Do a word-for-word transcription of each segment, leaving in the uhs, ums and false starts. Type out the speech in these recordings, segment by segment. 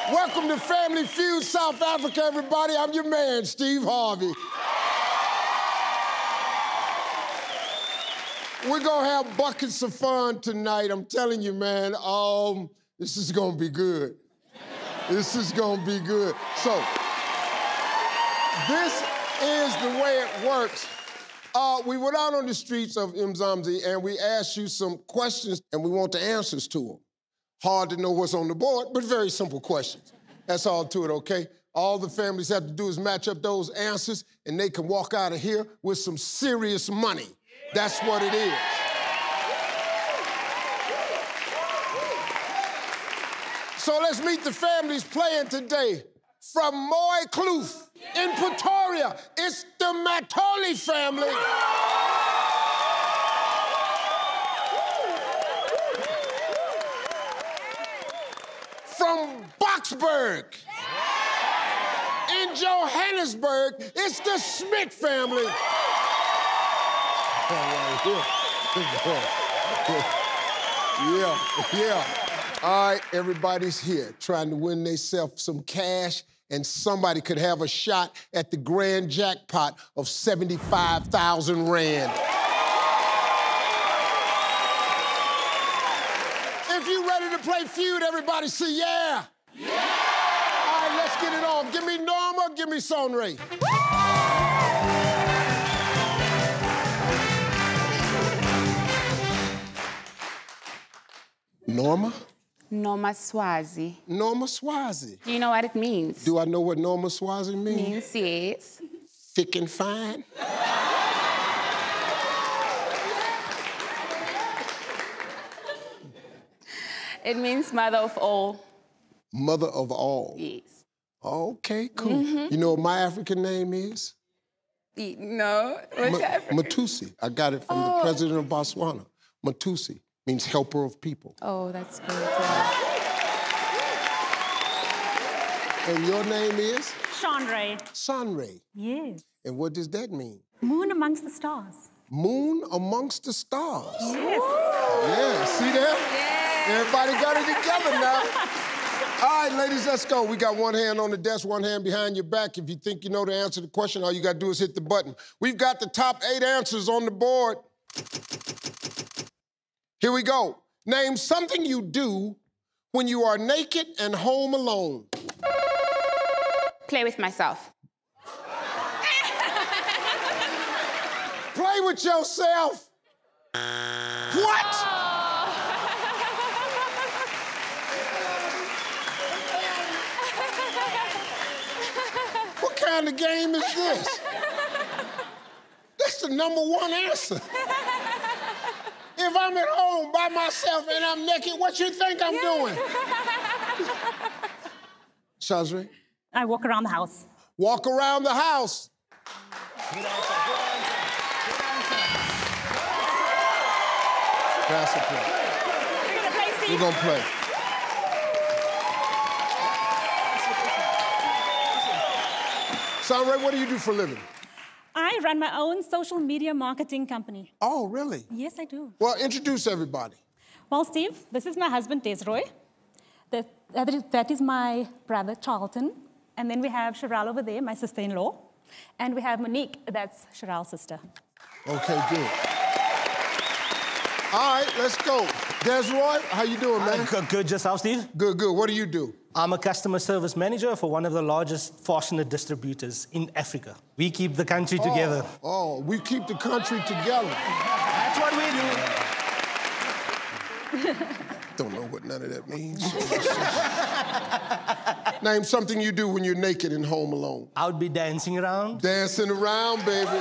Welcome to Family Feud, South Africa, everybody. I'm your man, Steve Harvey. We're gonna have buckets of fun tonight. I'm telling you, man, um, this is gonna be good. This is gonna be good. So, this is the way it works. Uh, we went out on the streets of Mzansi and we asked you some questions and we want the answers to them. Hard to know what's on the board, but very simple questions. That's all to it, okay? All the families have to do is match up those answers and they can walk out of here with some serious money. That's what it is. So let's meet the families playing today. From Moy Kloof in Pretoria, it's the Matoli family. From Boksburg in Johannesburg, it's the Smith family. Yeah, yeah. All right, everybody's here trying to win themselves some cash, and somebody could have a shot at the grand jackpot of seventy-five thousand rand. If you're ready to play Feud, everybody say yeah. Yeah! All right, let's get it on. Give me Norma, give me Sonray. Norma? Norma Swazi. Norma Swazi. Do you know what it means? Do I know what Norma Swazi means? Means, yes. Thick and fine? It means mother of all. Mother of all? Yes. Okay, cool. Mm-hmm. You know what my African name is? No, what's African? Matusi. I got it from oh. the president of Botswana. Matusi means helper of people. Oh, that's good. Yeah. And your name is? Sonray. Sonray. Yes. And what does that mean? Moon amongst the stars. Moon amongst the stars. Yes. Yeah, see that? Yeah. Everybody got it together now. All right, ladies, let's go. We got one hand on the desk, one hand behind your back. If you think you know the answer to the question, all you got to do is hit the button. We've got the top eight answers on the board. Here we go. Name something you do when you are naked and home alone. Play with myself. Play with yourself? What? What kind of game is this? That's the number one answer. If I'm at home by myself and I'm naked, what you think I'm doing? Shazri? I walk around the house. Walk around the house. Pass the play. We're gonna play, Steve. We're gonna play. Sonray, what do you do for a living? I run my own social media marketing company. Oh, really? Yes, I do. Well, introduce everybody. Well, Steve, this is my husband, Desroy. That, that, is, that is my brother, Charlton. And then we have Cheryl over there, my sister-in-law. And we have Monique, that's Cheryl's sister. Okay, good. All right, let's go. Desroy, how you doing, man? Good, good. Yourself, Steve? Good, good. What do you do? I'm a customer service manager for one of the largest fastener distributors in Africa. We keep the country oh, together. Oh, we keep the country together. That's what we do. Don't know what none of that means. Name something you do when you're naked and home alone. I would be dancing around. Dancing around, baby.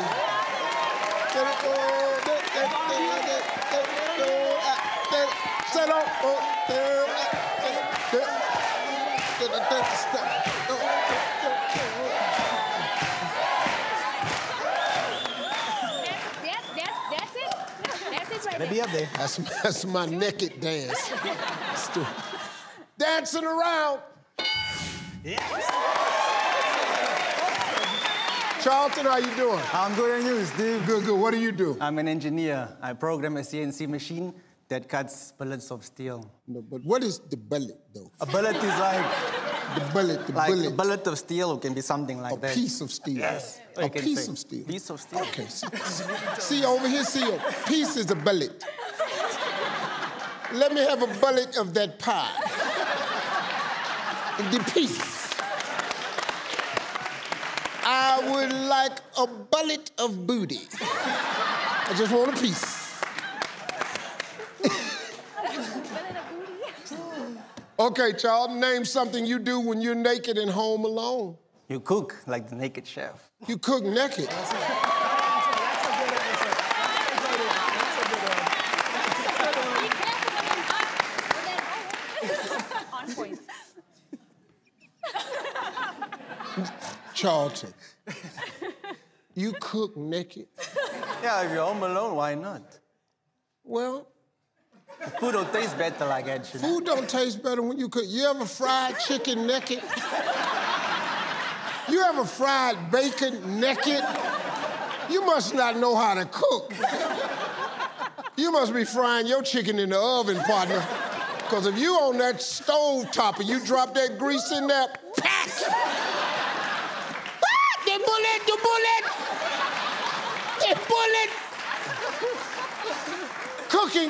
Let me up there. That's, that's my naked dance. Dancing around. Yes. Charlton, how you doing? I'm good, and you, Steve? Good, good. What do you do? I'm an engineer. I program a C N C machine that cuts billets of steel. No, but what is the billet, though? A billet is like The bullet, the Like bullet. a bullet of steel can be something like A that. piece of steel. Yes. Or A you can piece say of steel. Piece of steel. Okay. See, see over here, see, a piece is a bullet. Let me have a bullet of that pie. The piece. I would like a bullet of booty. I just want a piece. Okay, child, name something you do when you're naked and home alone. You cook like the naked chef. You cook naked. On point. Charlton, you cook naked? Yeah, if you're home alone, why not? Well, The food will taste better like that, you know? food don't taste better when you cook. You ever fried chicken naked? You ever fried bacon naked? You must not know how to cook. You must be frying your chicken in the oven, partner. Because if you on that stove top and you drop that grease in there, pack! Ah, the bullet, the bullet! The bullet! Cooking.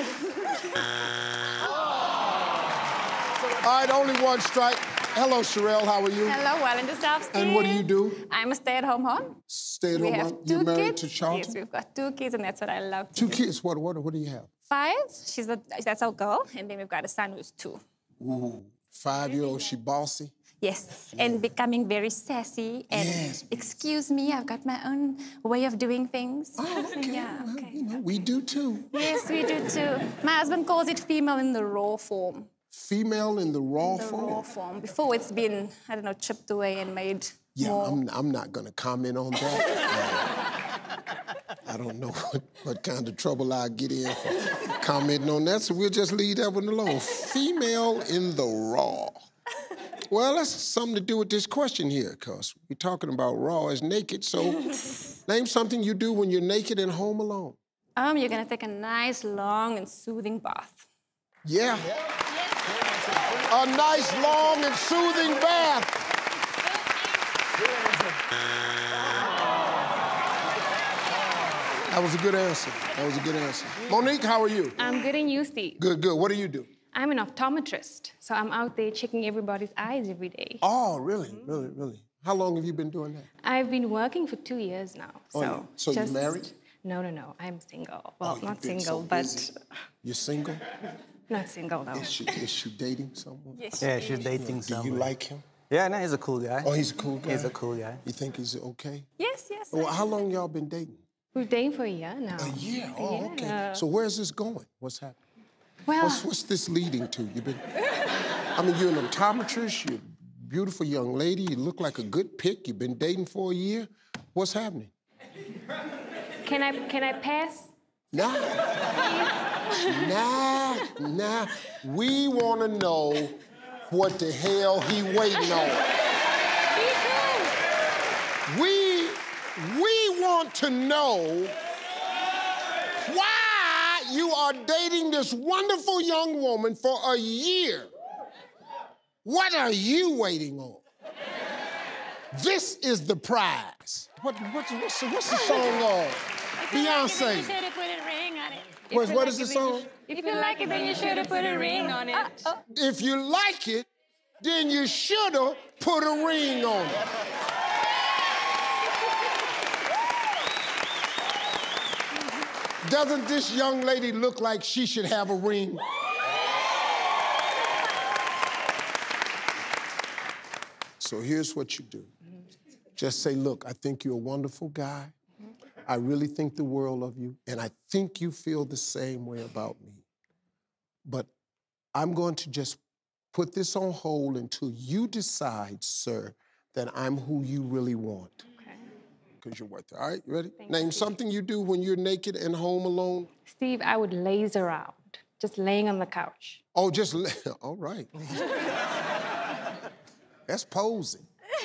All right, only one strike. Hello, Sherelle, how are you? Hello, well, and yourself, Steve? And what do you do? I'm a stay-at-home mom. Stay at We home. have mom? two You're married kids. to Charlton? Yes, we've got two kids, and that's what I love to Two do. kids. What, what, what do you have? Five, she's a, that's our girl, and then we've got a son who's two. Ooh, five-year-old, she bossy? Yes, and becoming very sassy, and Yes. excuse me, I've got my own way of doing things. Oh, okay. Yeah, Well, okay. you know, we do too. Yes, we do too. My husband calls it female in the raw form. Female in the raw The form? raw form. Before it's been, I don't know, chipped away and made Yeah, more. I'm, I'm not gonna comment on that. Uh, I don't know what, what kind of trouble I get in for commenting on that, so we'll just leave that one alone. Female in the raw. Well, that's something to do with this question here, because we're talking about raw as naked, so name something you do when you're naked and home alone. Um, you're gonna take a nice, long, and soothing bath. Yeah. A nice, long, and soothing bath. That was a good answer. That was a good answer. Monique, how are you? I'm good and you, Steve. Good, good. What do you do? I'm an optometrist, so I'm out there checking everybody's eyes every day. Oh, really, really, really? How long have you been doing that? I've been working for two years now. Oh, So, yeah. So you just- married? No, no, no. I'm single. Well, Oh, you've not been single, so but busy. You're single? not single, no. Is she, is she dating someone? Yes. Yeah, she's dating Do someone. you like him? Yeah, no, he's a cool guy. Oh, he's a cool guy? He's a cool guy. You think he's okay? Yes, yes. Well, how long y'all been dating? We're dating for a year now. A year? Oh, okay. Yeah. So where's this going? What's happening? Well, What's, what's this leading to? You've been, I mean, you're an optometrist, you're a beautiful young lady, you look like a good pick, you've been dating for a year. What's happening? can I can I pass? Nah. Nah, nah. We want to know what the hell he waiting on. Me too. We, we want to know why you are dating this wonderful young woman for a year. What are you waiting on? This is the prize. What, what's, what's, the, what's the song called? Beyonce. You should have put a ring on it. If What, you what like is the it, then you song? sh- If you like it, then you should have put a ring on it. If you like it, then you shoulda put a ring on it. Doesn't this young lady look like she should have a ring? So here's what you do. Just say, look, I think you're a wonderful guy. I really think the world of you, and I think you feel the same way about me. But I'm going to just put this on hold until you decide, sir, that I'm who you really want. Because you're worth it. All right, you ready? Thank Name you. something you do when you're naked and home alone. Steve, I would laze around, just laying on the couch. Oh, just, lay- all right. That's posing.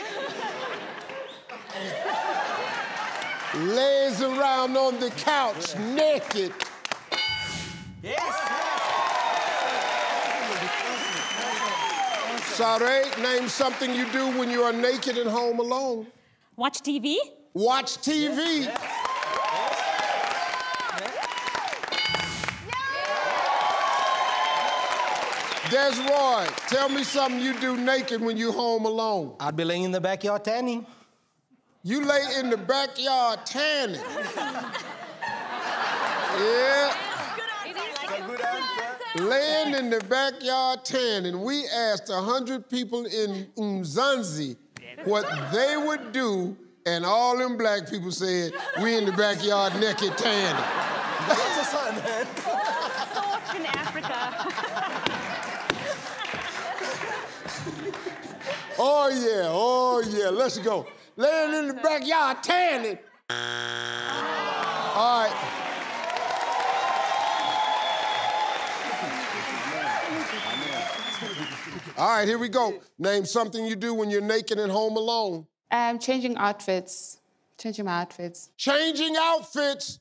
Lays around on the couch, naked. Sorry, name something you do when you are naked and home alone. Watch T V. Watch T V. Yes. Desroy, tell me something you do naked when you home alone. I'd be laying in the backyard tanning. You lay in the backyard tanning. Yeah. Laying in the backyard tanning. We asked one hundred people in Mzansi what they would do, and all them black people said, we in the backyard naked tanning. That's a son, man. Thoughts in Africa. Oh, yeah, oh, yeah, let's go. Laying in the backyard tanning. All right. All right, here we go. Name something you do when you're naked and home alone. Um, changing outfits. Changing my outfits. Changing outfits.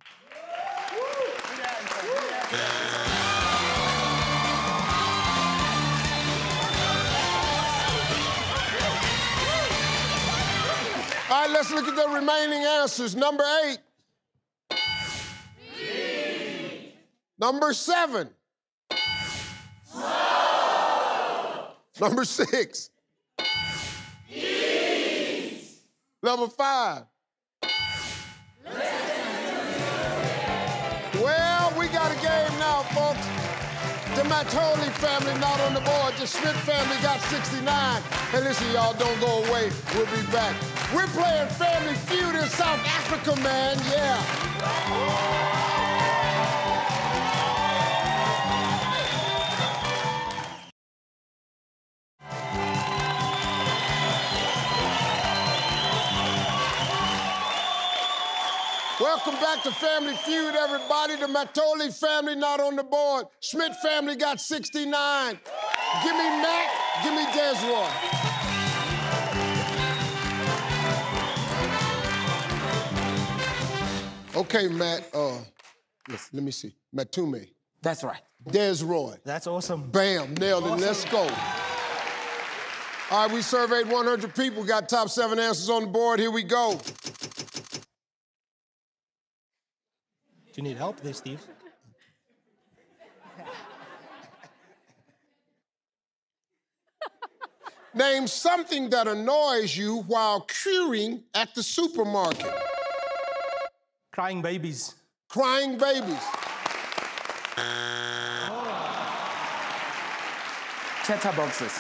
All right, let's look at the remaining answers. Number eight. Three. Number seven. Smoke. Number six. Peace. Number five. Well, we got a game now, folks. The Matoli family not on the board. The Schmidt family got sixty-nine. Hey, listen, y'all, don't go away. We'll be back. We're playing Family Feud in South Africa, man, yeah. Welcome back to Family Feud, everybody. The Matoli family not on the board. Schmidt family got sixty-nine. Give me Matt, give me Desroy. Okay, Matt, uh, yes, let me see. Matume. That's right. Desroy. That's awesome. Bam, nailed it, Awesome. Let's go. All right, we surveyed one hundred people, got top seven answers on the board. Here we go. Do you need help there, Steve? Name something that annoys you while queuing at the supermarket. Crying babies. Crying babies. Chatterboxes.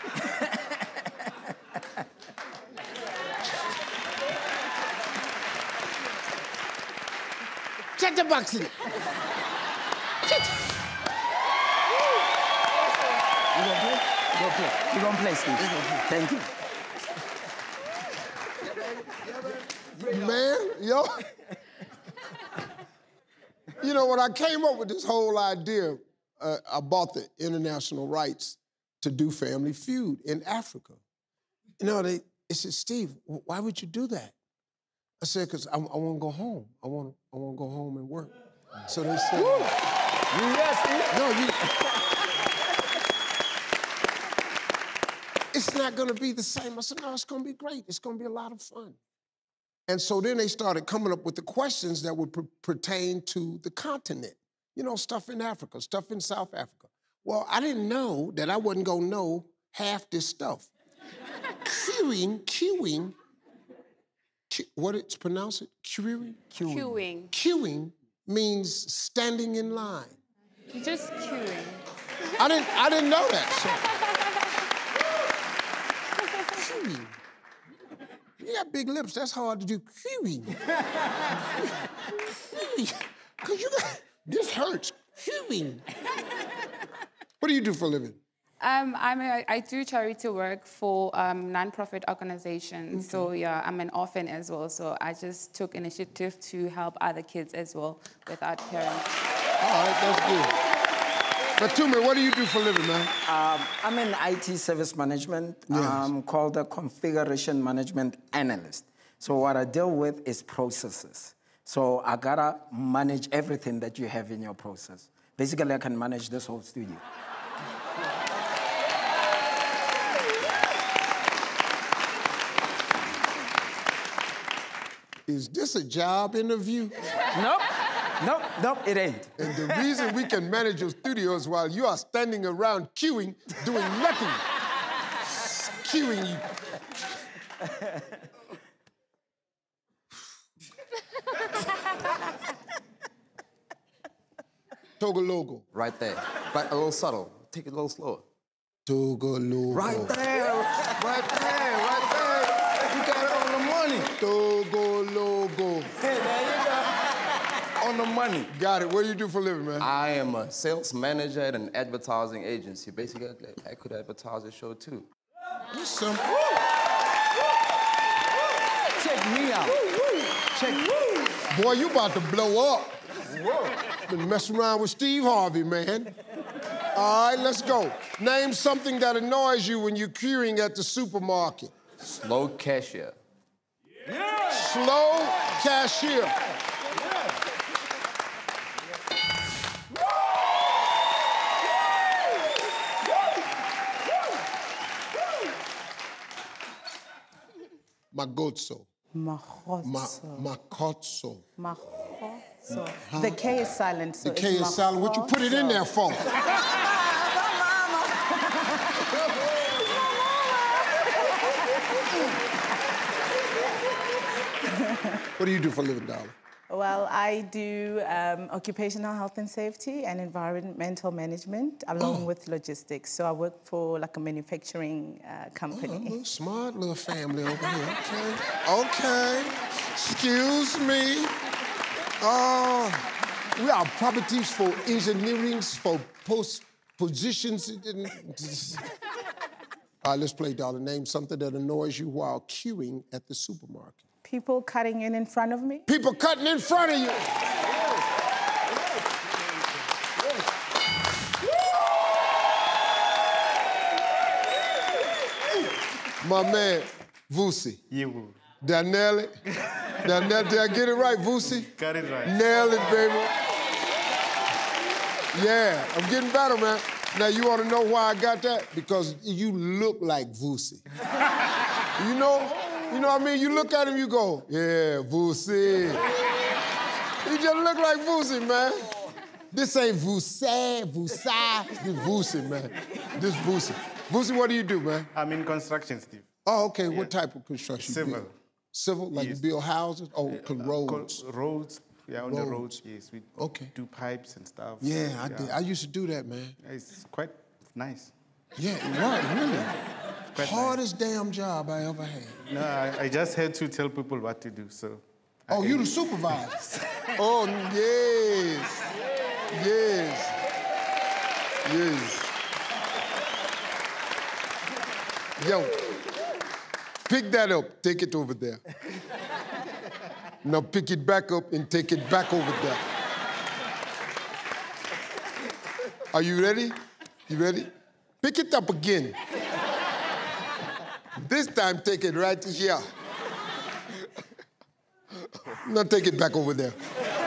Chatterboxing. You gonna play? Go play. You gonna play, Steve? Thank you. Man, yo. You know, when I came up with this whole idea, uh, I bought the international rights to do Family Feud in Africa. You know, they, they said, Steve, why would you do that? I said, because I, I want to go home. I want I want to go home and work. So they said, Woo. Yes, Steve. no, you... It's not going to be the same. I said, no, it's going to be great. It's going to be a lot of fun. And so then they started coming up with the questions that would per pertain to the continent. You know, stuff in Africa, stuff in South Africa. Well, I didn't know that I wasn't going to know half this stuff. Queuing, queuing, que what it's pronounced? Queuing? Queuing. Queuing. Queuing means standing in line. Just queuing. I didn't, I didn't know that. So. Queuing. You got big lips, that's hard to do. Queuing. Because you got, this hurts. Queuing. What do you do for a living? Um, I'm a, I do charity work for um, non-profit organizations. Okay. So yeah, I'm an orphan as well. So I just took initiative to help other kids as well without parents. All right, that's good. But Tumi, what do you do for a living, man? Um, I'm an I T service management, Yes. um, called a configuration management analyst. So what I deal with is processes. So I gotta manage everything that you have in your process. Basically, I can manage this whole studio. Is this a job interview? Nope, nope, nope, it ain't. And the reason we can manage your studio is while you are standing around queuing, doing nothing. Queuing you. Togo logo. Right there. But a little subtle. Take it a little slower. Togo logo. Right there. Right there. Right there. You got it on the money. Togo logo. Hey, there you go. On the money. Got it. What do you do for a living, man? I am a sales manager at an advertising agency. Basically, I could advertise a show too. You some... Check me out. Check. Boy, you about to blow up. Whoa. Been messing around with Steve Harvey, man. All right, let's go. Name something that annoys you when you're queuing at the supermarket. Slow cashier. Yeah. Slow cashier. Yeah. Magotso. Mahotso. Ma Makotso. Mahotso. The K is silent, so The K is silent. What you put it in there for? What do you do for a living, darling? Well, I do um, occupational health and safety and environmental management, along oh. with logistics. So I work for like a manufacturing uh, company. Oh, a little smart little family over here. Okay. Okay. Excuse me. Uh, we are properties for engineering, for post positions. All right, let's play, darling. Name something that annoys you while queuing at the supermarket. People cutting in in front of me. People cutting in front of you. My man, Vusi. You. Did I nail it? Did I, nail, did I get it right, Vusi? Got it right. Nail it, baby. Yeah, I'm getting better, man. Now, you want to know why I got that? Because you look like Vusi. You know? You know what I mean? You look at him, you go, yeah, Vusi. He just look like Vusi, man. This ain't Vusi, Vusa. This Vusi, man. This Vusi. Vusi, what do you do, man? I'm in construction, Steve. Oh, okay. Yeah. What type of construction? Civil. Build? Civil? Like yes. you build houses? Oh, uh, roads. Roads. Yeah, on roads. the roads, yes. We okay. do pipes and stuff. Yeah, I yeah. did. I used to do that, man. It's quite nice. Yeah, right, really. Quite Hardest nice. damn job I ever had. No, I, I just had to tell people what to do, so. Oh, I you the supervisor? Oh, yes. Yes. Yes. Yo, pick that up, take it over there. Now pick it back up and take it back over there. Are you ready? You ready? Pick it up again. This time, take it right here. Now take it back over there.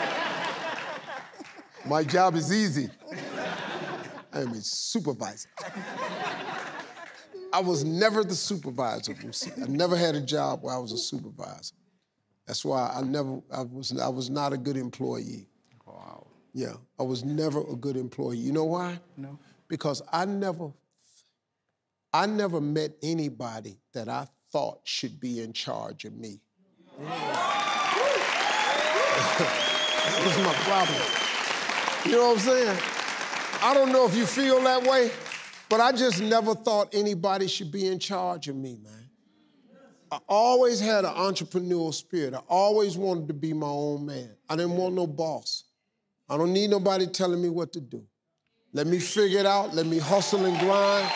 My job is easy. I am a supervisor. I was never the supervisor. I never had a job where I was a supervisor. That's why I never, I was, I was not a good employee. Wow. Yeah, I was never a good employee. You know why? No. Because I never, I never met anybody that I thought should be in charge of me. Yeah. That was my problem. You know what I'm saying? I don't know if you feel that way, but I just never thought anybody should be in charge of me, man. I always had an entrepreneurial spirit. I always wanted to be my own man. I didn't want no boss. I don't need nobody telling me what to do. Let me figure it out. Let me hustle and grind.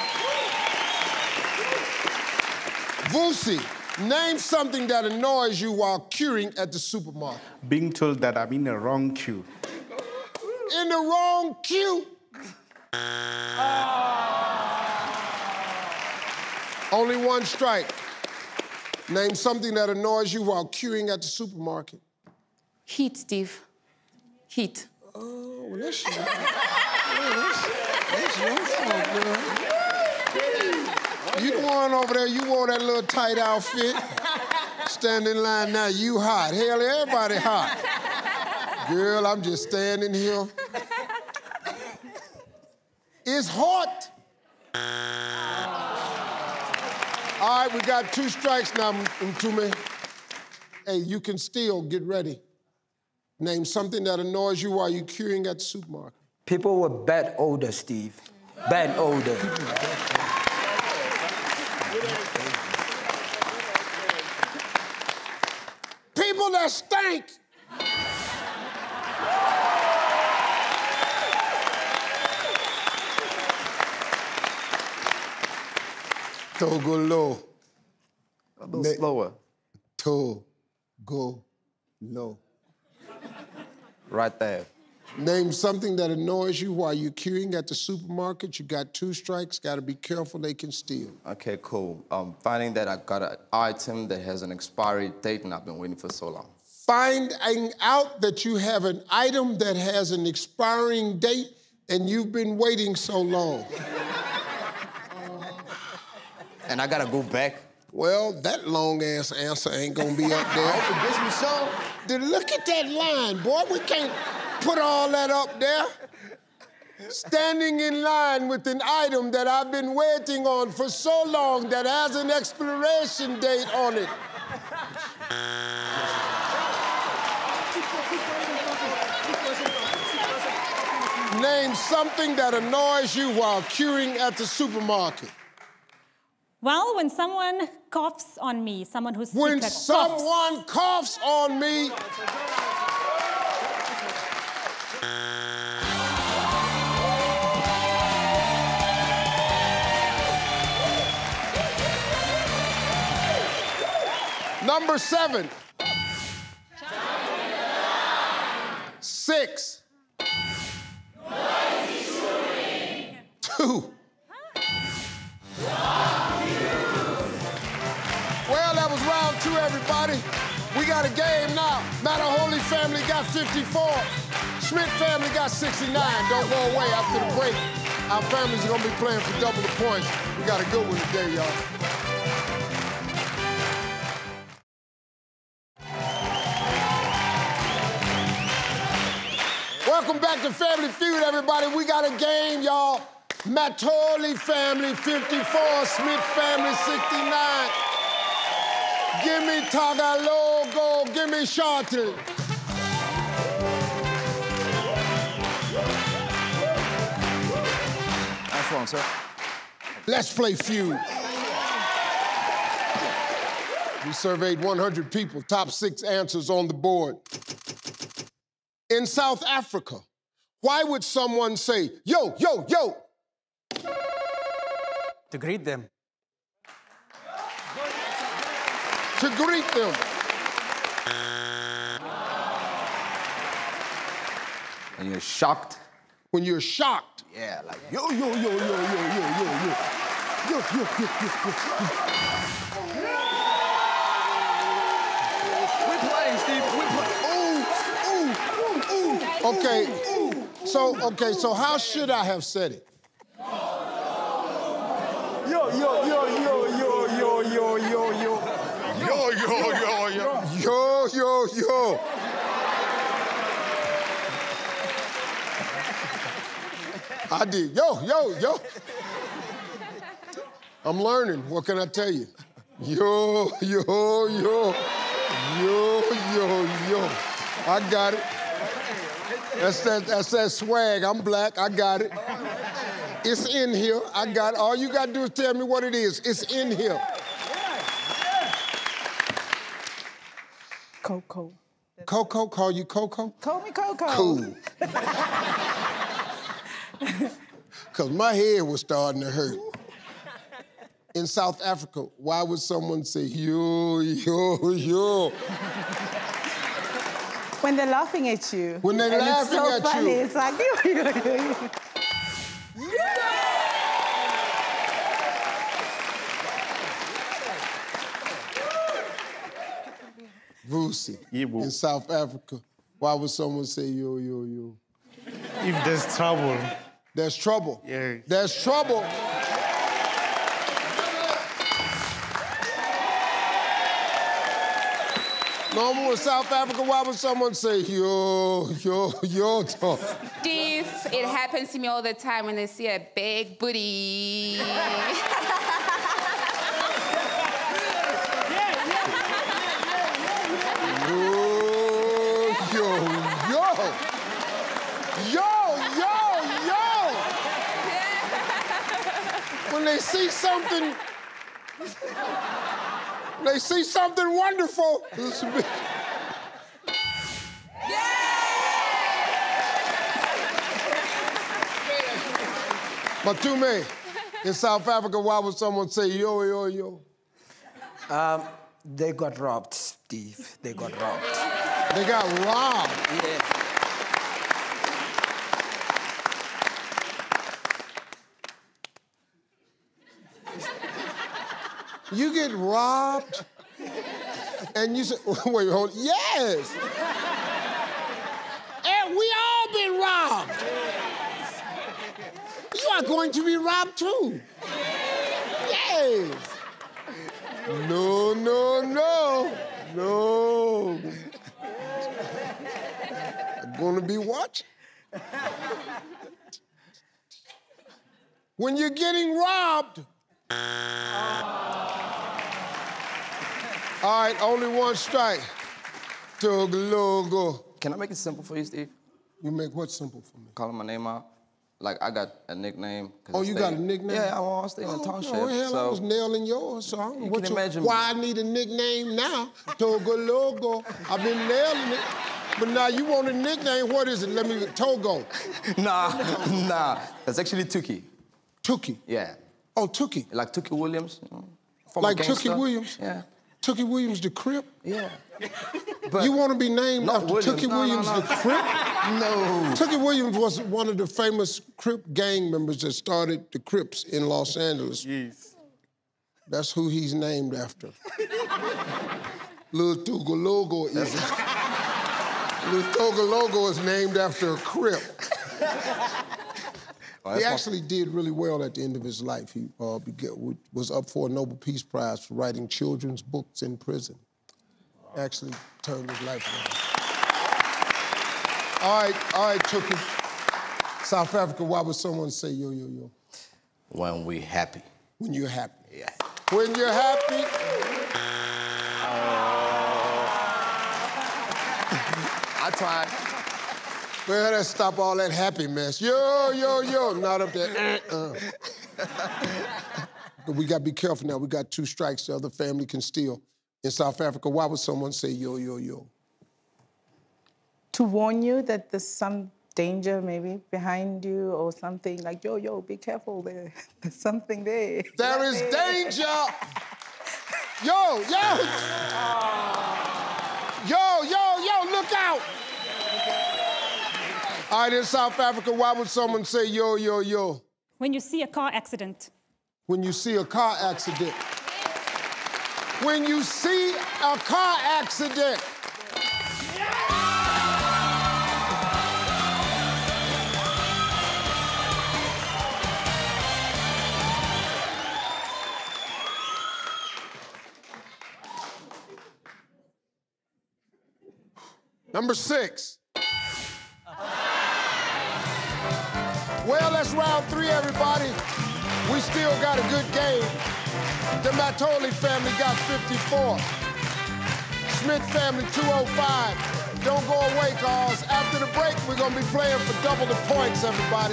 Vusi, name something that annoys you while queuing at the supermarket. Being told that I'm in the wrong queue. In the wrong queue? Only one strike. Name something that annoys you while queuing at the supermarket. Heat, Steve. Heat. Oh, well, that's your, that's, that's your fault, girl. You the one over there, you wore that little tight outfit. Stand in line now, you hot. Hell, everybody hot. Girl, I'm just standing here. It's hot. All right, we got two strikes now, Mtume. Hey, you can still get ready. Name something that annoys you while you're queuing at the supermarket. People with bad odor, Steve. Bad odor. People that stink. Togolo. A little Me slower. To-go-lo. Right there. Name something that annoys you while you're queuing at the supermarket. You got two strikes, gotta be careful, they can steal. Okay, cool. Um, finding that I got an item that has an expiry date and I've been waiting for so long. Finding out that you have an item that has an expiring date and you've been waiting so long. And I gotta go back? Well, that long-ass answer ain't gonna be up there. I hope it gets me so. Dude, look at that line, boy. We can't put all that up there. Standing in line with an item that I've been waiting on for so long that has an expiration date on it. Name something that annoys you while queuing at the supermarket. Well, when someone coughs on me, someone who's sick, When like, someone coughs. coughs on me. Number seven. Six. Two. Well, that was round two, everybody. We got a game now. Matter Holy family got fifty-four. Schmidt family got sixty-nine. Don't go away after the break. Our families are gonna be playing for double the points. We got a good one today, y'all. Welcome back to Family Feud, everybody. We got a game, y'all. Matoli family, fifty-four. Smith family, sixty-nine. Give me Tagalogo. Give me Shanti. Nice one, sir. Let's play Feud. We surveyed one hundred people. Top six answers on the board. In South Africa, why would someone say, yo, yo, yo? To greet them. To greet them. When you're shocked? When you're shocked. Yeah, like, yo, yo, yo, yo, yo, yo, yo, yo. Yo, yo, yo, yo, yo, yo. We're playing, Steve. We're playing. Ooh, ooh, ooh. Okay, so, okay, so how should I have said it? Yo, yo, yo, yo, yo, yo, yo, yo, yo. Yo, yo, yo, yo. Yo, yo, yo. I did. Yo, yo, yo. I'm learning. What can I tell you? Yo, yo, yo. Yo, yo, yo. I got it. That's that, that's that swag. I'm black. I got it. It's in here. I got it. All you got to do is tell me what it is. It's in here. Coco. Coco? Call you Coco? Call me Coco. Cool. Because my head was starting to hurt. In South Africa, why would someone say, yo, yo, yo? When they're laughing at you. When they're and laughing it's so at funny. you. It's like, yo, yo, yo, yo. Vusi, Yeah, boo. in South Africa, why would someone say yo, yo, yo? If there's trouble. There's trouble. Yeah. There's trouble. Normal in South Africa, why would someone say, yo, yo, yo, talk? Steve, it happens to me all the time when they see a big booty. Yo, yo, yo. Yo, yo, yo. When they see something, they see something wonderful. Matume, in South Africa, why would someone say yo, yo, yo? Um, they got robbed, Steve. They got robbed. They got robbed? Yeah. You get robbed, and you say, wait, hold, yes. And we all been robbed. You are going to be robbed too. Yes. No, no, no, no. I'm gonna be watching. When you're getting robbed, all right, only one strike. Tug logo. Can I make it simple for you, Steve? You make what simple for me? Calling my name out. Like, I got a nickname. Oh, you got a nickname? Yeah, I'm all staying in oh, township. No, hell, so I was nailing yours, so I don't know you what can you, imagine why I need a nickname now. Togo logo. I've been nailing it. But now you want a nickname, what is it? Let me, Togo. Nah, nah. That's actually Tookie. Tookie? Yeah. Oh, Tookie. Like Tookie Williams. You know, like Tookie Williams? Yeah. Tookie Williams, the Crip? Yeah. But you want to be named after Williams. Tookie no, Williams, no, no. the Crip? No. Tookie Williams was one of the famous Crip gang members that started the Crips in Los Angeles. Yes. That's who he's named after. Lil Tugalogo is. Lil Tugalogo is named after a Crip. Oh, he my... actually did really well at the end of his life. He uh, was up for a Nobel Peace Prize for writing children's books in prison. Wow. Actually turned his life around. All right, all right, Tookie. South Africa, why would someone say yo, yo, yo? When we happy. When you're happy. Yeah. When you're happy. I tried. Well, let's stop all that happy mess. Yo, yo, yo, not up there. Uh. But we gotta be careful now. We got two strikes, the other family can steal. In South Africa, why would someone say yo, yo, yo? To warn you that there's some danger maybe behind you or something like, yo, yo, be careful there. There's something there. There is there. danger. Yo, yo. Yo, yo, yo, look out. All right, in South Africa, why would someone say yo, yo, yo? When you see a car accident. When you see a car accident. When you see a car accident. Number six. Well, that's round three, everybody. We still got a good game. The Matoli family got fifty-four. Smith family, two oh five. Don't go away, cause after the break, we're gonna be playing for double the points, everybody.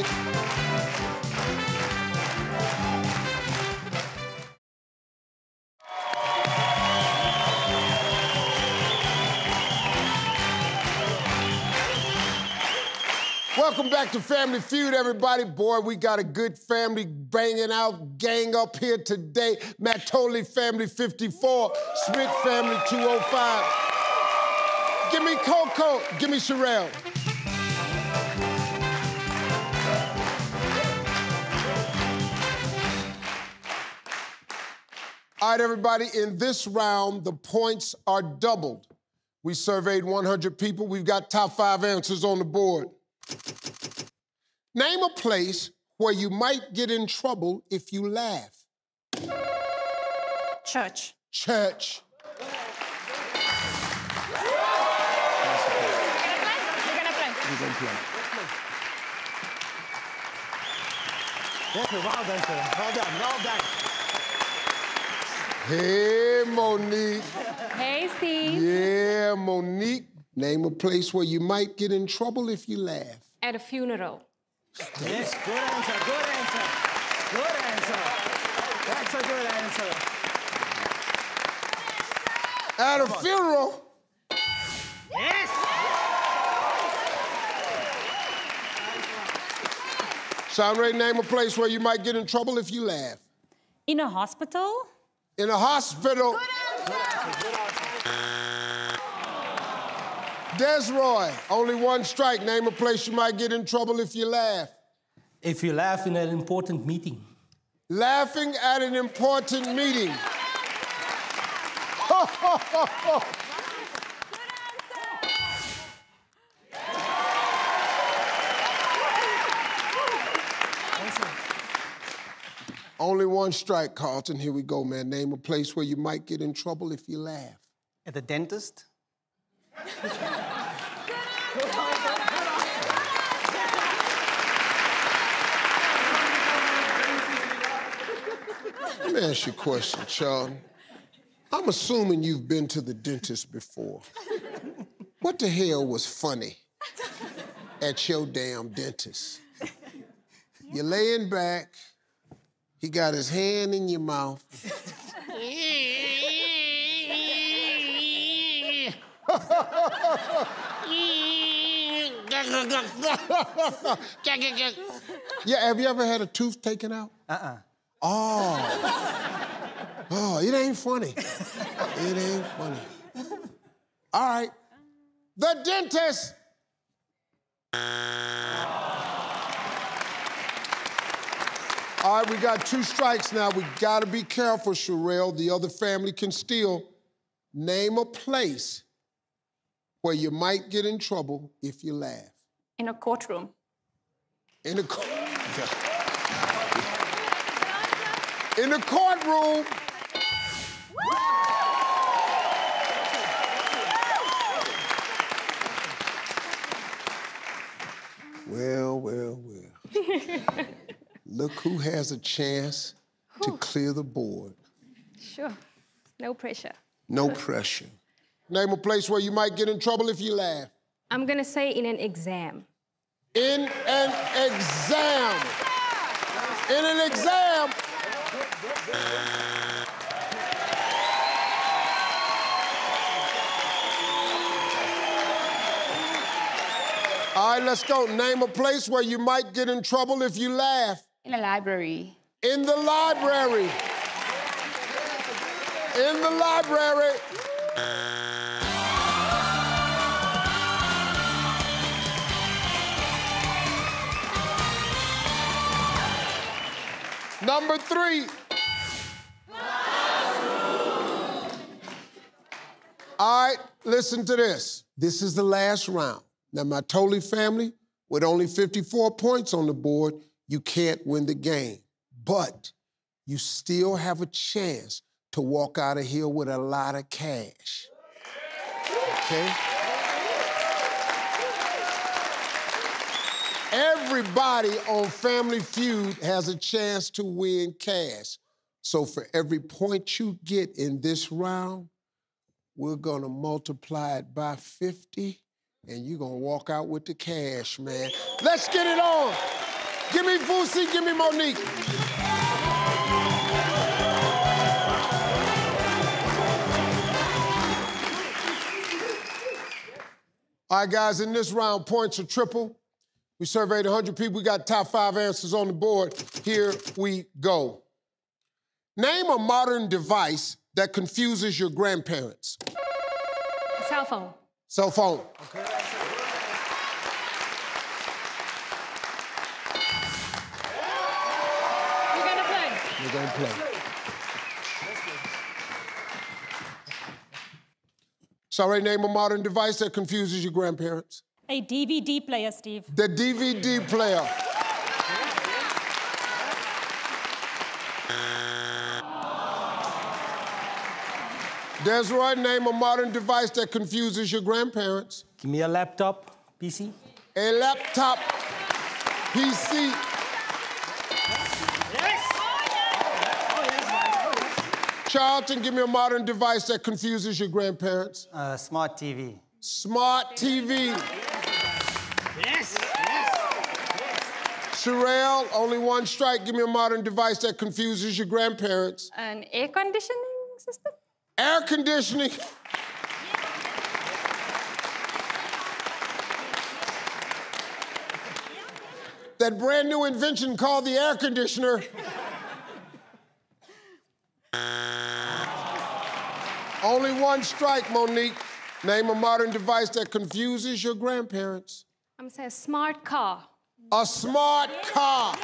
Welcome back to Family Feud, everybody. Boy, we got a good family banging out, gang up here today. Matoli family, fifty-four. Smith family, two oh five. Give me Coco. Give me Sherelle. All right, everybody, in this round, the points are doubled. We surveyed one hundred people. We've got top five answers on the board. Name a place where you might get in trouble if you laugh. Church. Church. We're gonna play. Yes, well done, sir. Well done, well done. Hey, Monique. Hey, Steve. Yeah, Monique. Name a place where you might get in trouble if you laugh. At a funeral. Yes, good answer, good answer. Good answer. That's a good answer. At a funeral? Yes! Shanray, name a place where you might get in trouble if you laugh. In a hospital? In a hospital. Desroy, only one strike. Name a place you might get in trouble if you laugh. If you laugh in an important meeting. Laughing at an important meeting. Only one strike, Carlton. Here we go, man. Name a place where you might get in trouble if you laugh. At the dentist? Let me ask you a question, Charlton. I'm assuming you've been to the dentist before. What the hell was funny at your damn dentist? You're laying back, he got his hand in your mouth. Yeah, have you ever had a tooth taken out? Uh-uh. Oh. Oh, it ain't funny. It ain't funny. All right. The dentist. All right, we got two strikes now. We gotta be careful, Sherelle. The other family can steal. Name a place where you might get in trouble if you laugh. In a courtroom. In a court. In the courtroom. Well, well, well. Look who has a chance to clear the board. Sure. No pressure. No pressure. Name a place where you might get in trouble if you laugh. I'm gonna say in an exam. In an exam. In an exam. All right, let's go. Name a place where you might get in trouble if you laugh. In a library. In the library. In the library. Number three. All right, listen to this. This is the last round. Now, my Tolley family, with only fifty-four points on the board, you can't win the game. But you still have a chance to walk out of here with a lot of cash. Okay? Everybody on Family Feud has a chance to win cash. So for every point you get in this round, we're gonna multiply it by fifty, and you're gonna walk out with the cash, man. Let's get it on. Give me Vusi, give me Monique. All right, guys, in this round, points are triple. We surveyed one hundred people. We got top five answers on the board. Here we go. Name a modern device that confuses your grandparents. A cell phone. Cell phone. Okay. We're gonna play. We're gonna play. Sorry, name a modern device that confuses your grandparents. A D V D player, Steve. The D V D player. Desroy, name a modern device that confuses your grandparents. Give me a laptop, P C. a laptop P C. Charlton, give me a modern device that confuses your grandparents. Uh, smart T V. Smart T V. Yes, yes. Sherelle, only one strike. Give me a modern device that confuses your grandparents. An air conditioning system? Air conditioning. That brand new invention called the air conditioner. Only one strike, Monique. Name a modern device that confuses your grandparents. I'm saying a smart car. A smart car.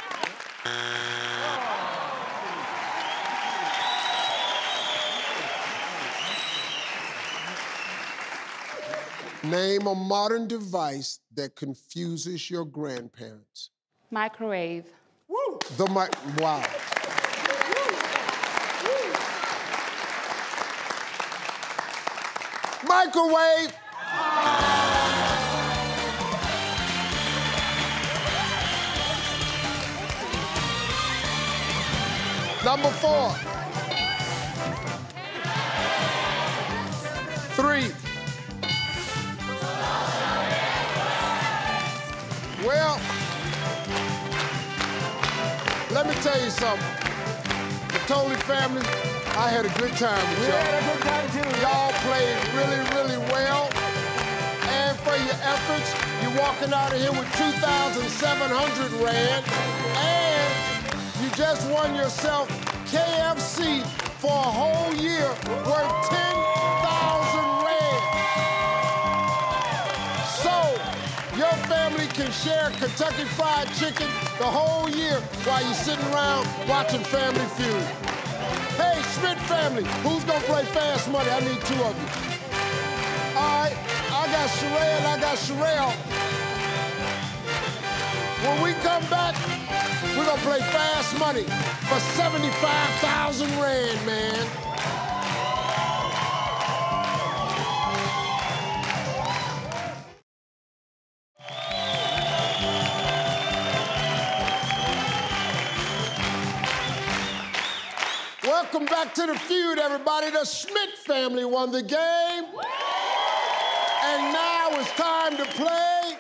Name a modern device that confuses your grandparents. Microwave. Woo. The mic, wow. Microwave. Number four. Three. Well, let me tell you something. The Toley family, I had a good time with y'all. We had a good time too. Y'all played really, really well. And for your efforts, you're walking out of here with two thousand seven hundred rand. And you just won yourself K F C for a whole year worth ten thousand rand. So, your family can share Kentucky Fried Chicken the whole year while you're sitting around watching Family Feud. Hey, Schmidt family, who's gonna play Fast Money? I need two of you. All right, I got Sherelle, I got Sherelle. When we come back, we're gonna play Fast Money for seventy-five thousand rand, man. Welcome back to the Feud, everybody. The Schmidt family won the game. And now it's time to play.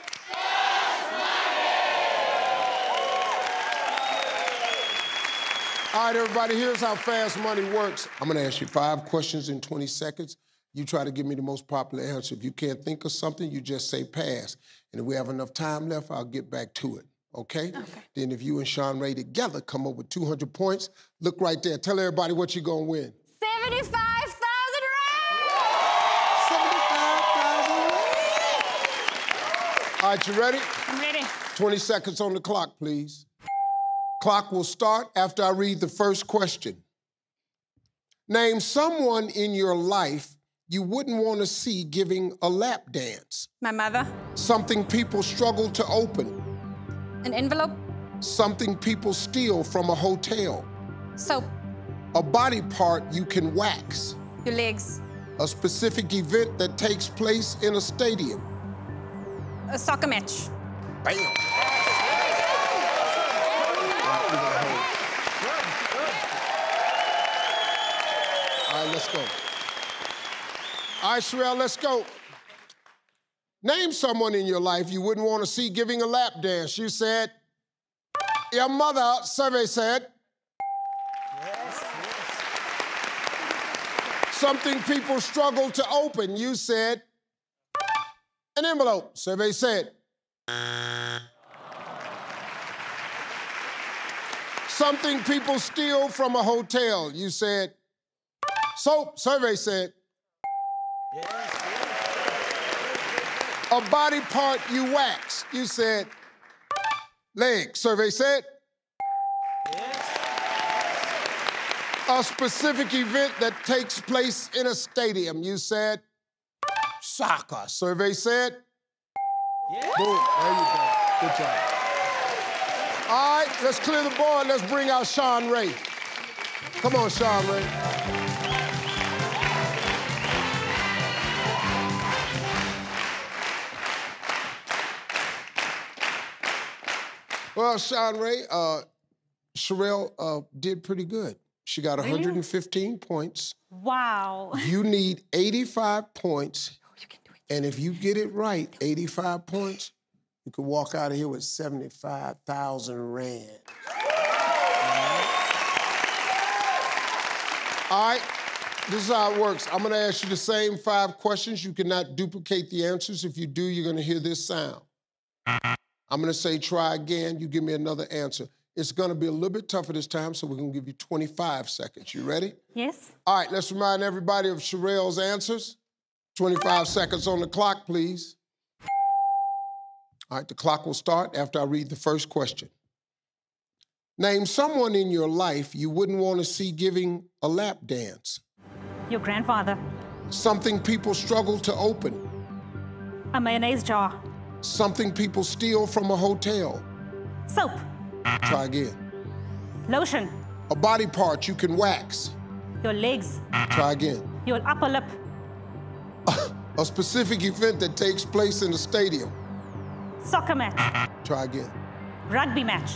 All right, everybody, here's how Fast Money works. I'm gonna ask you five questions in twenty seconds. You try to give me the most popular answer. If you can't think of something, you just say pass. And if we have enough time left, I'll get back to it. Okay? Okay. Then if you and Sean Ray together come up with two hundred points, look right there. Tell everybody what you're gonna win. seventy-five thousand rand! seventy-five thousand rand! All right, you ready? I'm ready. twenty seconds on the clock, please. Clock will start after I read the first question. Name someone in your life you wouldn't want to see giving a lap dance. My mother. Something people struggle to open. An envelope. Something people steal from a hotel. Soap. A body part you can wax. Your legs. A specific event that takes place in a stadium. A soccer match. Bam! All right, let's go. All right, Sherelle, let's go. Name someone in your life you wouldn't want to see giving a lap dance. You said, your mother, survey said. Yes, yes. Something people struggle to open. You said, an envelope, survey said. Something people steal from a hotel. You said, soap, survey said. Yes, yes. A body part you wax. You said, leg, survey said. Yes. A specific event that takes place in a stadium. You said, soccer, survey said. Yes. Boom, there you go. Good job. All right, let's clear the board. Let's bring out Sean Ray. Come on, Sean Ray. Well, Sean Ray, uh, Sherelle uh, did pretty good. She got one hundred fifteen really? Points. Wow. You need eighty-five points. Oh, you can do it. And if you get it right, eighty-five points, you could walk out of here with seventy-five thousand rand. All right, this is how it works. I'm gonna ask you the same five questions. You cannot duplicate the answers. If you do, you're gonna hear this sound. I'm gonna say try again. You give me another answer. It's gonna be a little bit tougher this time, so we're gonna give you twenty-five seconds. You ready? Yes. All right, let's remind everybody of Sherelle's answers. twenty-five seconds on the clock, please. All right, the clock will start after I read the first question. Name someone in your life you wouldn't want to see giving a lap dance. Your grandfather. Something people struggle to open. A mayonnaise jar. Something people steal from a hotel. Soap. Try again. Lotion. A body part you can wax. Your legs. Try again. Your upper lip. A specific event that takes place in a stadium. Soccer match. Try again. Rugby match.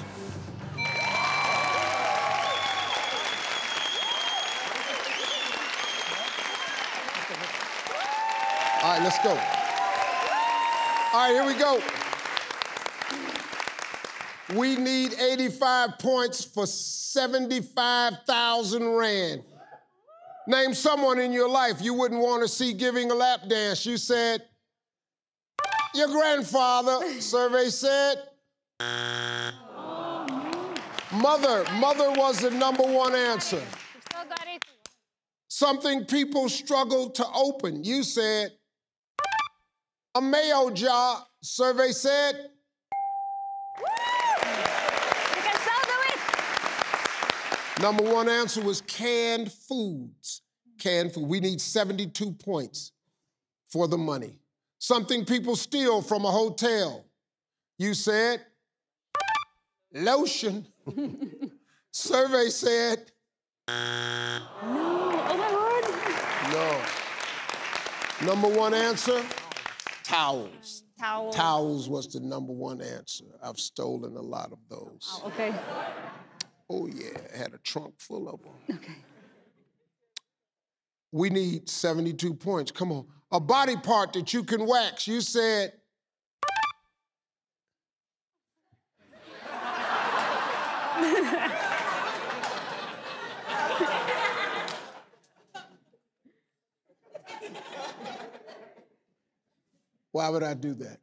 All right, let's go. All right, here we go. We need eighty-five points for seventy-five thousand rand. Name someone in your life you wouldn't want to see giving a lap dance. You said, your grandfather. Survey said, mother. Mother was the number one answer. Still got it. Something people struggle to open. You said, a mayo jar. Survey said, You can still do it. number one answer was canned foods. Canned food. We need seventy-two points for the money. Something people steal from a hotel. You said, lotion. Survey said, No. Oh my word. no. Number one answer, towels. Towels. Towels was the number one answer. I've stolen a lot of those. Oh, okay. Oh, yeah, I had a trunk full of them. Okay. We need seventy-two points. Come on. A body part that you can wax. You said, why would I do that?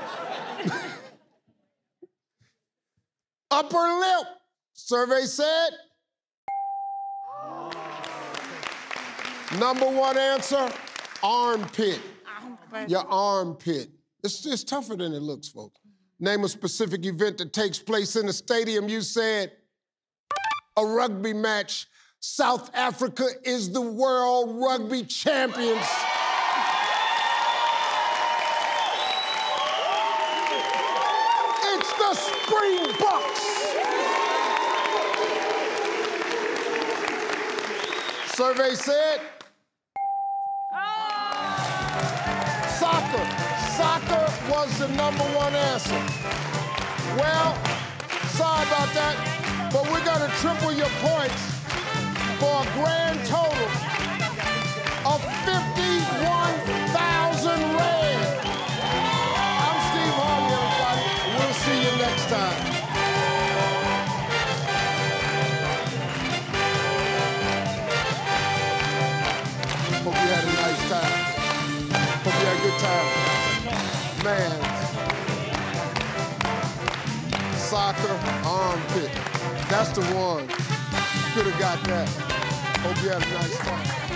Upper lip. Survey said. Number one answer, armpit. Armpit. Your armpit. It's, it's tougher than it looks, folks. Name a specific event that takes place in a stadium. You said a rugby match. South Africa is the world rugby champions. It's the Springboks. Survey said, soccer. Soccer was the number one answer. Well, sorry about that, but we're gonna triple your points for a grand total of fifty-one thousand rand. I'm Steve Harvey, everybody. We'll see you next time. Hope you had a nice time. Hope you had a good time. Man. Soccer, armpit. That's the one. Could have got that. Hope you had a nice time.